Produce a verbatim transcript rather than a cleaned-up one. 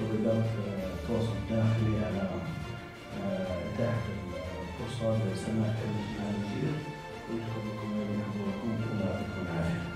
نشكر إدارة التواصل الداخلي على إتاحة الفرصة لسماع كلمة المدير، ونشكر لكم أيضا حضوركم، الله يعطيكم العافية.